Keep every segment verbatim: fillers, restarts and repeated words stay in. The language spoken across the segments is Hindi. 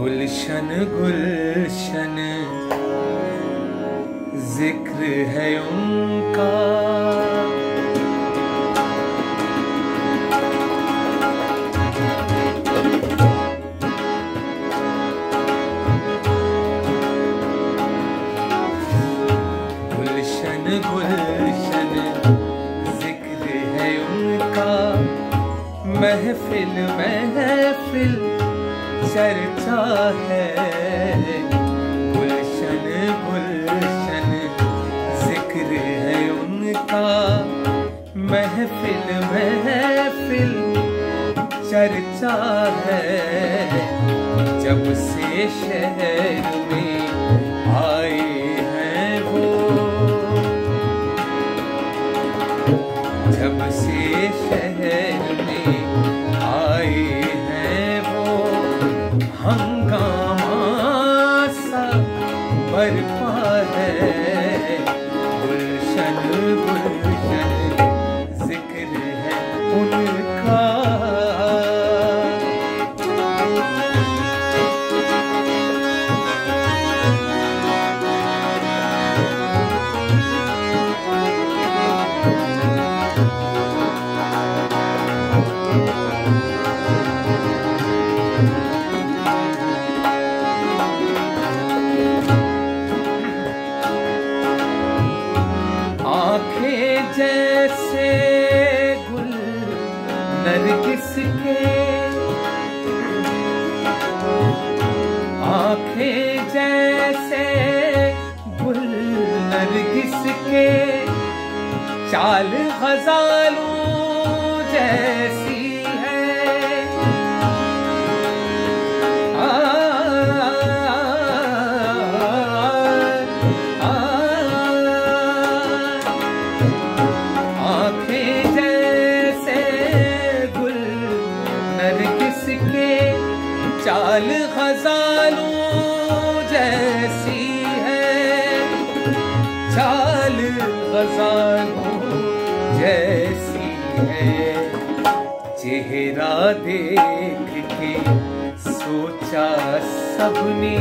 गुलशन गुलशन जिक्र है उनका, गुलशन गुलशन जिक्र है उनका, महफिल महफिल चर्चा है। गुलशन गुलशन जिक्र है उनका, महफिल महफिल चर्चा है। जब से शहर में आए हैं वो, जब से शहर में आए हैं वो, हंगामा सा बरपा है। गुलशन गुलशन जिक्र है उनका। आँखें जैसे गुल नरगिस के, आँखें जैसे गुल नरगिस के, चाल ग़ज़ालों जैसी है। आ, आँखें जैसे गुल नरगिस के, चाल ग़ज़ालों जैसी है। चाल ग़ज़ालों जैसी है। चेहरा देख के सोचा सबने,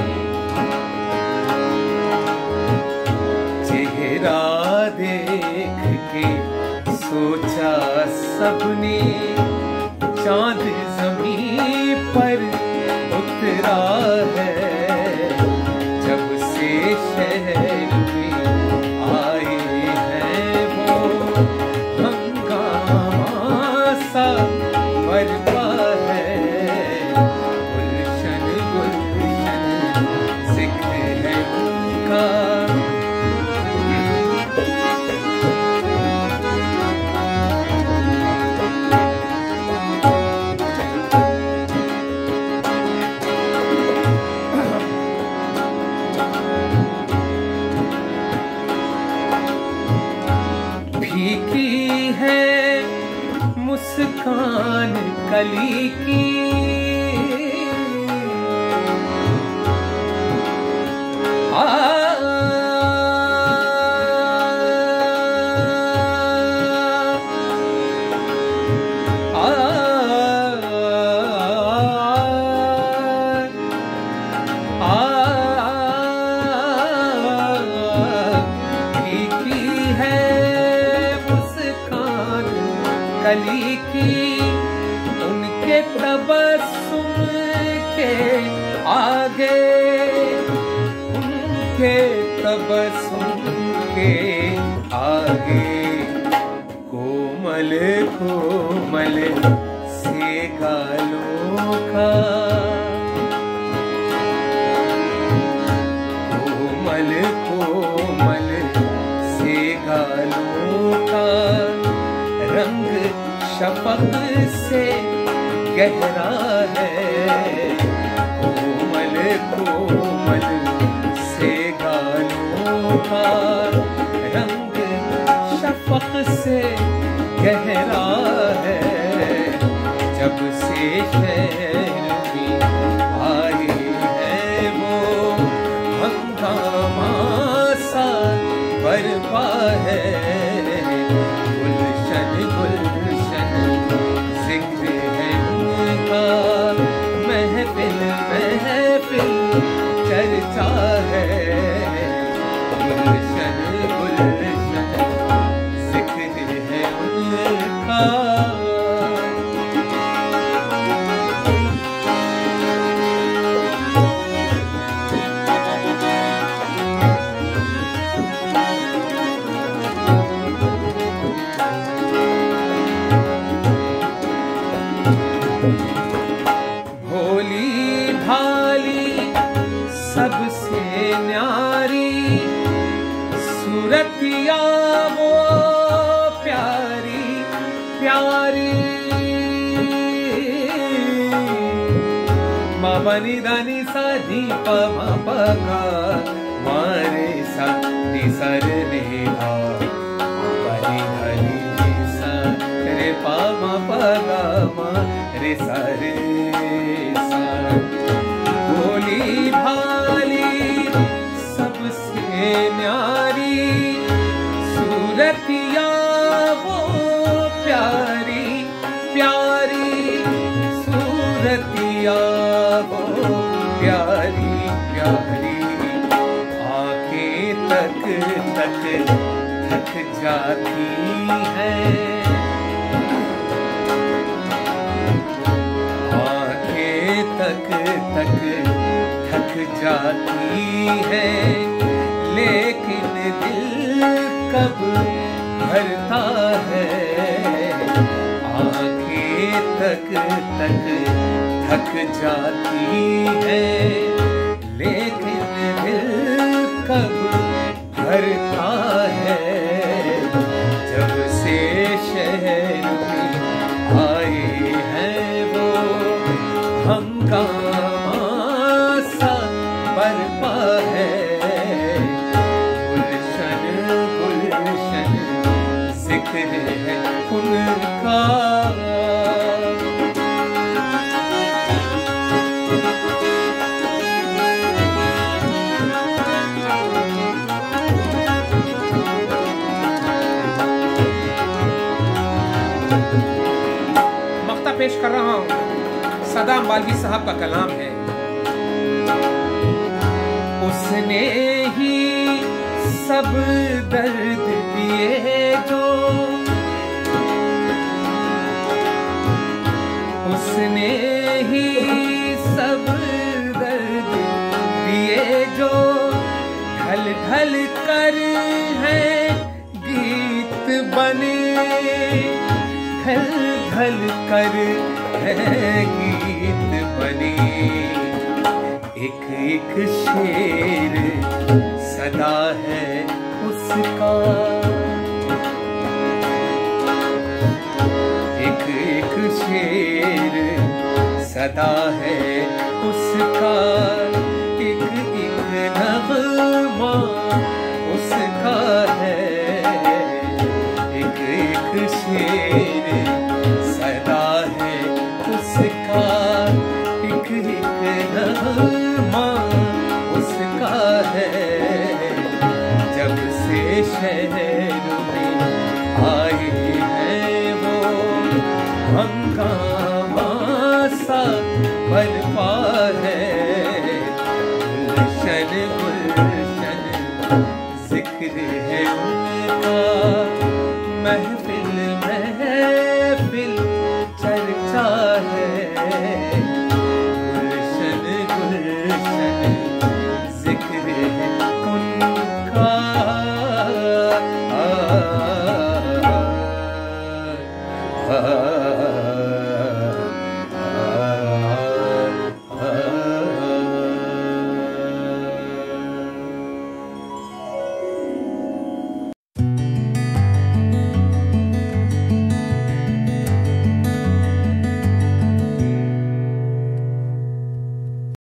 चेहरा देख के सोचा सबने, चांद ज़मीं पर उतरा है। जब से शहर में आए हैं वो, हंगामा सा बरपा है। गुलशन गुलशन जिक्र है उनका। फीकी है मुस्कान कली की, आ, आ, आ, फीकी है कली की, उनके तबस्सुम के आगे, उनके तबस्सुम के आगे, कोमल कोमल से गालों का, कोमल कोमल से गालों का, रंग शफक से गहरा है। कोमल कोमल से गालों का, रंग शफक से गहरा है। जब से शहर में आए हैं वो, हंगामा सा बरपा है। गुलशन गुलशन जिक्र है उनका, महफिल महफिल भोली भाली सबसे न्यारी सूरतिया वो प्यारी प्यारी। मा बनी दानी सा नी प मा प गा मारे सा नी सर ने आ बनी धनी सा रे पा मा प गा मा रे सा रे सा। भोली भाली सबसे न्यारी सूरतिया वो प्यारी प्यारी सूरतिया वो प्यारी प्यारी। आंखें तक तक थक जाती हैं, आंखें तक तक थक जाती हैं, लेकिन दिल कब भरता है। आंखें तक तक थक जाती है, लेकिन दिल कब भरता है। जब से शहर में आए हैं वो हंगामा सा बरपा है। गुलशन गुलशन जिक्र है उनका। मक्ता पेश कर रहा हूँ, सदाम बाल्वी साहब का कलाम है। उसने ही सब दर्द दिए जो, उसने ही सब दर्द दिए जो, ढल ढल कर है गीत बने, ढल ढल कर है गीत बने। एक एक शेर सदा है उसका, एक एक शेर सदा है उसका, एक एक नगमा उसका है। एक एक शेर सदा है उसका, एक एक नगमा उसका है। जब से शहर में आए हैं वो हंगामा सा बरपा है। गुलशन गुलशन जिक्र है उनका, महफिल महफिल चर्चा है।